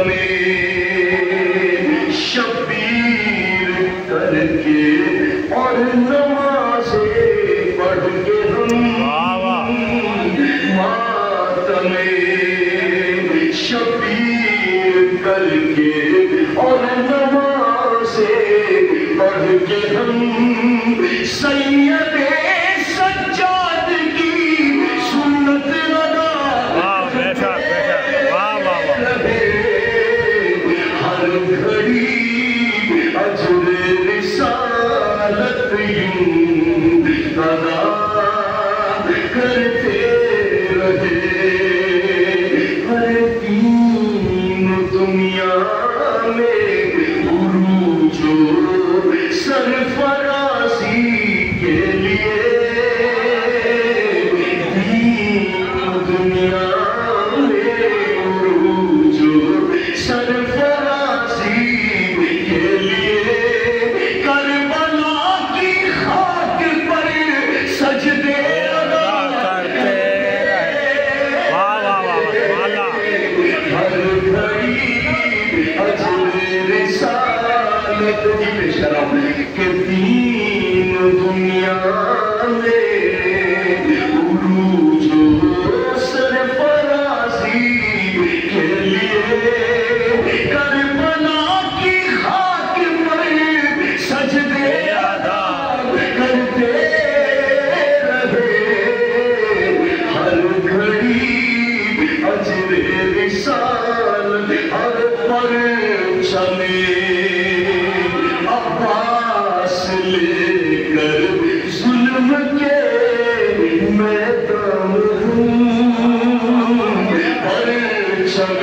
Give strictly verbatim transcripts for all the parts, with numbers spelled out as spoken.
شبیر کر کے اور نمازیں پڑھ کے ہم ماتم شبیر کر کے اور نمازیں پڑھ کے ہم سید سجاد کی سنت ادا ہر گھڑی اجر رسالت یوں ادا کرتے رہے ہر دین دنیا میں عروج و سرفرازی کے لیے دین دنیا میں عروج و سرفرازی کے لیے کربلا کی خاک پر سجدے ادا کرتے ہر گھڑی اجر رسالت جی بے شرم کہ دین دنیا میں عروج و سرفرازی کے لیے کربلا کی خاک پر سجدے ادا کرتے رہے ہر گھڑی اجر رسالت ہر پرچم عباس لے کر ظلم کے میدان ہوں پرچم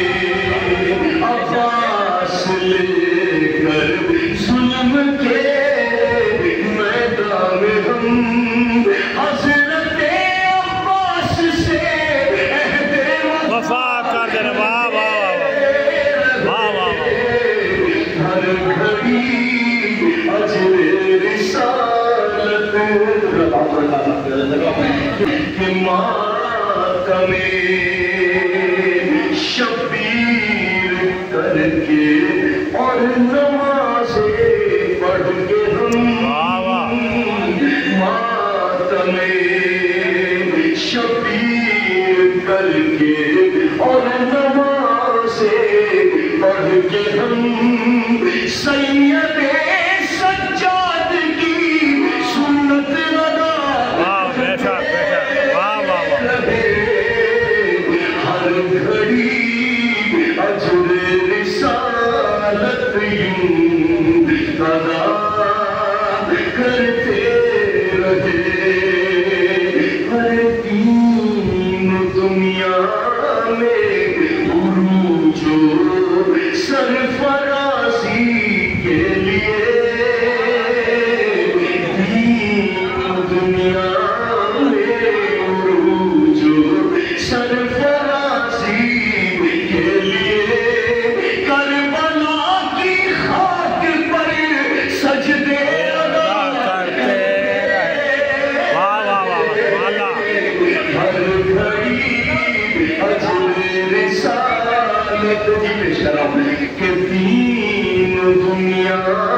عباس لے کر ظلم کے میدان ہم حضرت عباس سے عہد وفا کر دے واہ واہ واہ واہ ہر گھڑی اجر رسالت کہ ماتم شبیر کر کے اور نمازیں پڑھ کے ہم ماتم شبیر کر کے اور نمازیں پڑھ کے ہم سید سجاد کی سنت ادا ہر گھڑی اجر رسالت یوں ادا کرتے رہے ہر دین دنیا میں عروج و سرفرازی کے لیے دین دنیا میں عروج و سرفرازی کے لیے کربلا کی خاک پر سجدے ادا کرتے ہر گھڑی اجر رسالت جی بے شرم کہ دین دنیا